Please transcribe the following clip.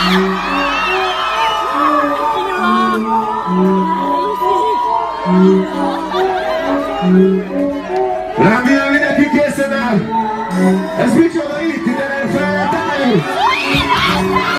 Remélem mindenki készen áll. Ez micsoda itt, ide nem feltállunk.